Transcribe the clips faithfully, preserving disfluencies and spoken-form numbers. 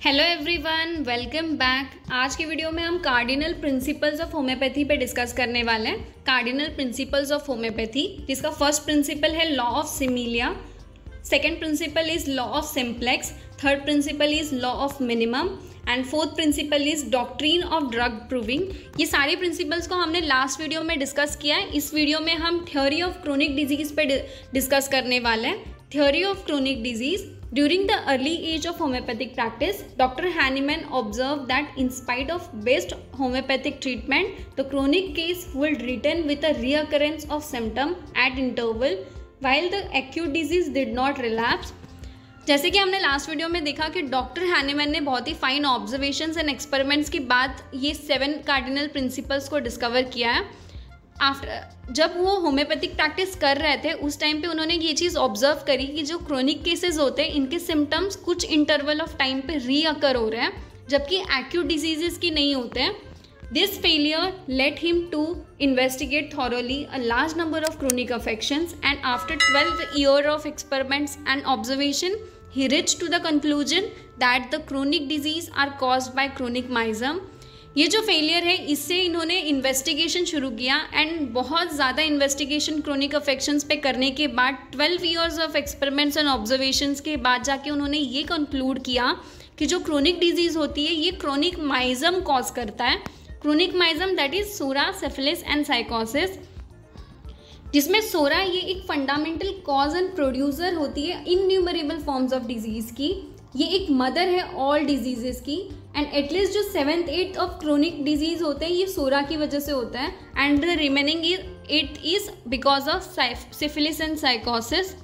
Hello everyone, welcome back. आज की video में हम कार्डिनल प्रिंसिपल्स ऑफ होम्योपैथी पे डिस्कस करने वाले हैं। कार्डिनल प्रिंसिपल्स ऑफ होम्योपैथी, जिसका फर्स्ट प्रिंसिपल है law of similia, second principle is law of simplex, third principle is law of minimum and fourth principle is doctrine of drug proving. ये सारे principles को हमने last video में discuss किया है। इस वीडियो में हम थ्योरी ऑफ क्रोनिक डिजीज पे डिस्कस करने वाले हैं। Theory of chronic disease. During the early age of homeopathic practice, Doctor Hahnemann observed that in spite of best homeopathic treatment, the chronic case would return with a reoccurrence of symptom at interval, while the acute disease did not relapse. जैसे कि हमने last video में देखा कि doctor Hahnemann ने बहुत ही fine observations and experiments के बाद ये सेवन कार्डिनल प्रिंसिपल्स को डिस्कवर किया है। आफ्टर जब वो होम्योपैथिक प्रैक्टिस कर रहे थे उस टाइम पे उन्होंने ये चीज़ ऑब्जर्व करी कि जो क्रोनिक केसेस होते हैं इनके सिम्टम्स कुछ इंटरवल ऑफ टाइम पे रीअकर हो रहे हैं, जबकि एक्यूट डिजीजेस की नहीं होते हैं। This failure let him to investigate thoroughly a large number of chronic affections and after twelve year of experiments and observation he reach to the conclusion that the chronic disease are caused by chronic miasm. ये जो failure है इससे इन्होंने investigation शुरू किया and बहुत ज़्यादा investigation chronic affections पे करने के बाद twelve years of experiments and observations के बाद जाके उन्होंने ये कंक्लूड किया कि जो क्रोनिक डिजीज़ होती है ये क्रोनिक माइजम कॉज करता है। Chronic miasm that is psora, syphilis and sycosis, जिसमें सोरा ये एक फंडामेंटल कॉज एंड प्रोड्यूसर होती है इनन्यूमरेबल फॉर्म्स ऑफ डिजीज़ की। ये एक मदर है ऑल डिजीजेस की एंड एटलीस्ट जो seventh eighth of chronic disease होते हैं ये सोरा की वजह से होता है and the remaining it is because of syphilis and sycosis.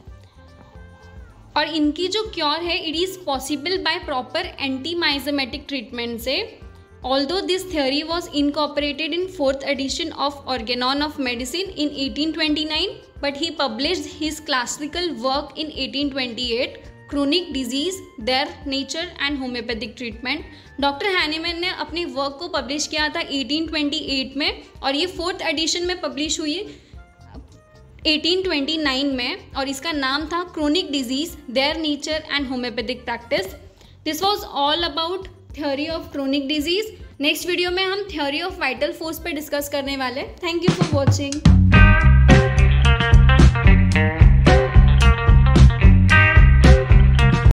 और इनकी जो क्योर है it is possible by proper anti miasmatic treatment से। Although this theory was incorporated in fourth edition of organon of medicine in eighteen twenty nine, but he published his classical work in eighteen twenty eight, chronic disease, their nature and homeopathic treatment. Doctor Hahnemann ने अपने work को publish किया था eighteen twenty eight में और ये fourth edition में publish हुई एटीन ट्वेंटी नाइन में और इसका नाम था chronic disease, their nature and homeopathic practice. This was all about theory of chronic disease. Next video में हम थ्योरी ऑफ वाइटल फोर्स पे डिस्कस करने वाले। Thank you for watching.